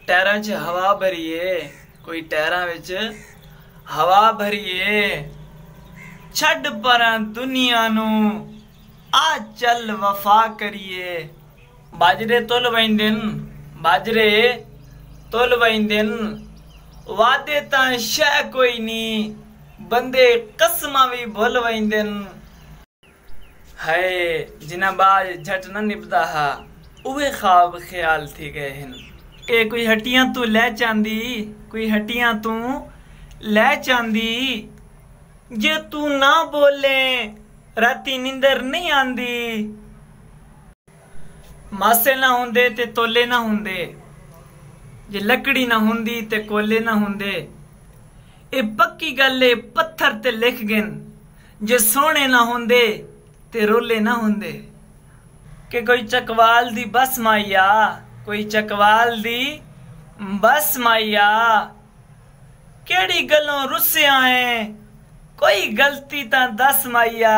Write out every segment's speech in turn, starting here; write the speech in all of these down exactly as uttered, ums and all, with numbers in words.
टैरां च हवा भरीए, कोई टैरां विच हवा भरीए। छड़ परां दुनिया नू आ चल वफा करिए। बाजरे तुल वैंदिन, बाजरे तुल वैंदिन, वादे तां शै कोई नी, बंदे कसमां भी भुल वैंदिन। हाय जिन्हां बाज झट न निभदा हा, उहे ख्वाब ख्याल थी गए हिन। ए कोई हट्टियां तू लै चांदी, कोई हट्टियां तू लै चांदी, जे तू ना बोले राती नींदर नहीं आंदी। मासे ना हुंदे ते तोले ना हुंदे, जे लकड़ी ना हुंदी ते कोले ना हुंदे। ए पक्की गल ए पत्थर ते लिख गिन, जे सोने ना हुंदे ते रोले ना हुंदे। कि कोई चकवाल दी बस माइया, कोई चकवाल दी बस माइया, केड़ी गलों रुस्सिया है, कोई गलती ता दस माइया।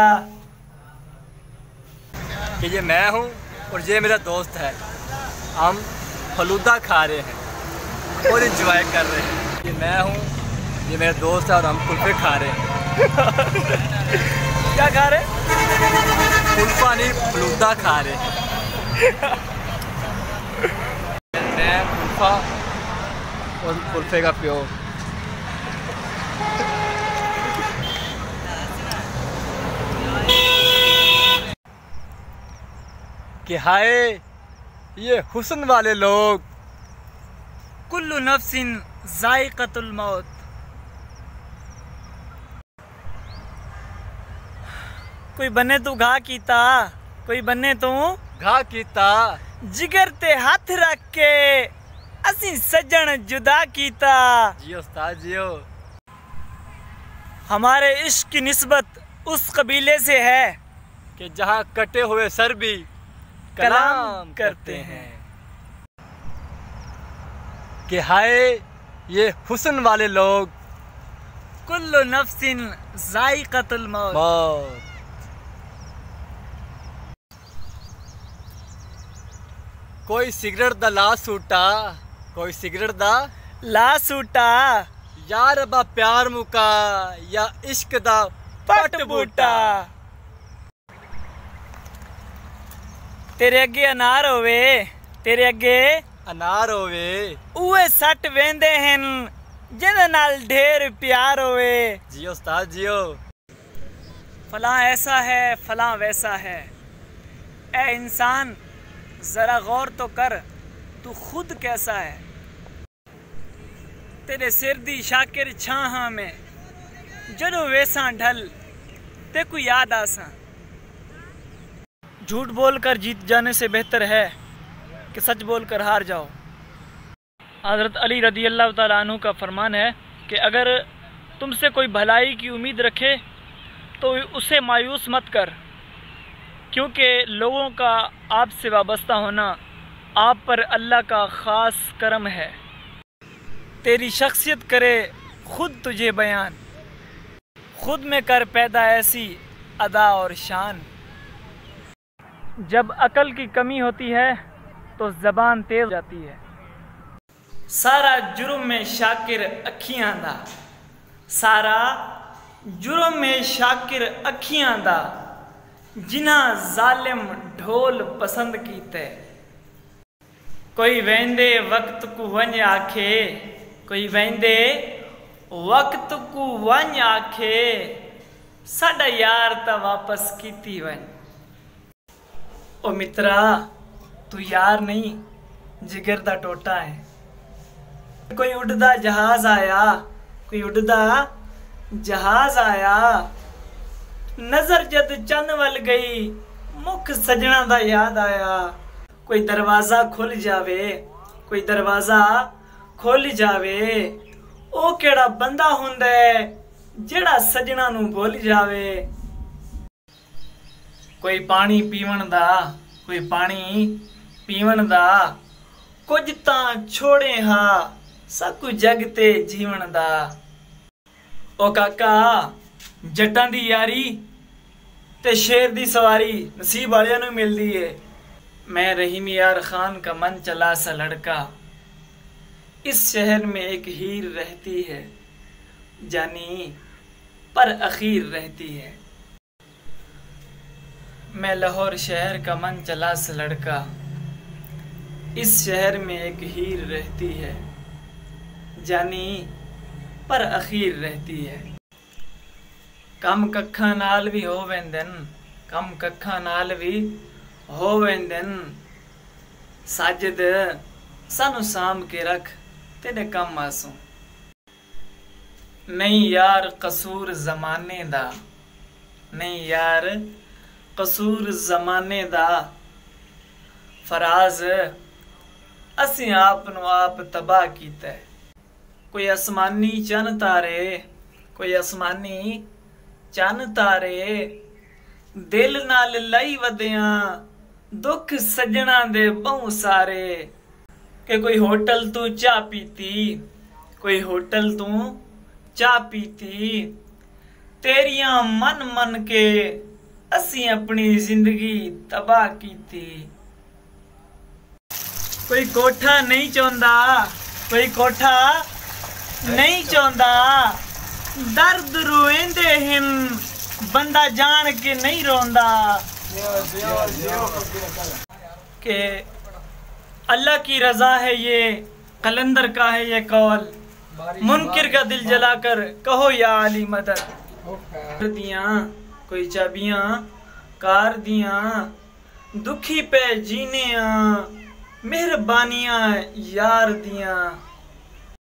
कि ये मैं हूँ और ये मेरा दोस्त है, हम फलूदा खा रहे हैं और इंजॉय कर रहे हैं। ये मैं हूँ, ये मेरा दोस्त है और हम कुल्फे खा रहे हैं। क्या खा रहे? कुल्फा नहीं, फलूदा खा रहे हैं। मैं कुल्फा और कुल्फे का प्यो। कि हाय ये हुस्न वाले लोग। कुल्लु नफ्सिन जायक़तुल मौत। कोई बने तू घा कीता, कोई बने तू घा कीता, जिगर ते हाथ रख के असी सजन जुदा कीता। जियो उस्ताद जियो। हमारे इश्क की निस्बत उस कबीले से है कि जहाँ कटे हुए सर भी कलाम करते हैं। कि हाय ये हुस्न वाले लोग। कुल्लु नफ्सिन जायक़तुल मौत। मौत। कोई सिगरेट दा ला सूटा, कोई सिगरेट दा ला सूटा, यार अबा प्यार मुका या इश्क दा पट बूटा। तेरे अगे अनार होवे, तेरे अगे अनार होवे, उहे सट वेंदे हन जिहदे नाल ढेर प्यार होवे। जियो उस्ताद जियो। फलां ऐसा है, फलां वैसा है। ए इंसान जरा गौर तो कर, तू खुद कैसा है। तेरे सिर दी शाकिर छाहां में जदों वेसां ढल ते कोई याद आसा। झूठ बोलकर जीत जाने से बेहतर है कि सच बोलकर हार जाओ। हज़रत अली रदी अल्लाह तआला अन्हु का फरमान है कि अगर तुमसे कोई भलाई की उम्मीद रखे तो उसे मायूस मत कर, क्योंकि लोगों का आपसे वाबस्ता होना आप पर अल्लाह का ख़ास करम है। तेरी शख्सियत करे खुद तुझे बयान, खुद में कर पैदा ऐसी अदा और शान। जब अकल की कमी होती है तो ज़बान तेज हो जाती है। सारा जुर्म में शाकिर अखियां दा, सारा जुर्म में शाकिर अखियां दा, जिन्हां जालिम ढोल पसंद कीते। कोई वेंदे वक्त को वंज आखे, कोई वेंदे वक्त को वंज आखे, साडा यार ता वापस कीती वंज। ओ मित्रा तू यार नहीं जिगर दा टोटा है। कोई उड़दा जहाज आया, कोई उड़दा जहाज आया, नजर जद चंद वल गई मुख सजना दा याद आया। कोई दरवाजा खुल जावे, कोई दरवाजा खुल जावे, ओ केड़ा बंदा हुंदा है जेड़ा सजना नू भुल जावे। कोई पानी पीवन दा, कोई पानी पीवन दा, कुछ तां छोड़े हा सब कुछ जग ते जीवन दा। ओ काका जट्टां दी यारी ते शेर दी सवारी नसीब वालियां नू मिलदी है। मैं रहीम यार खान का मन चला सा लड़का, इस शहर में एक हीर रहती है, जानी पर अखीर रहती है। मैं लाहौर शहर का मन चलास लड़का, इस शहर में एक हीर रहती है, जानी पर अखीर रहती है। कम कखा नाल भी हो वेंदन, कम कखा नाल भी हो वेंदन, साजिद सानू साम के रख तेरे कम आसूं। नहीं यार कसूर जमाने दा, नहीं यार कसूर जमाने दा, फराज असी आप नू आप तबाह कीता है। कोई आसमानी चन तारे, कोई आसमानी चन तारे, दिल नाल लाई वदियां दुख सजना दे बहु सारे। कि कोई होटल तू चाह पीती, कोई होटल तू चाह पीती, तेरियां मन मन के असी अपनी जिंदगी तबाह कीती। कोई कोठा नहीं चाहता, कोई कोठा नहीं चाहता, दर्द रोएंदे हिन बंदा जान के नहीं रोंदा। के अल्लाह की रजा है ये, कलंदर का है ये कौल, मुनकिर का दिल जलाकर कहो या अली मदद। दिया कोई चाबियां कार दिया, दुखी पे जीने मेहरबानियां यार दिया।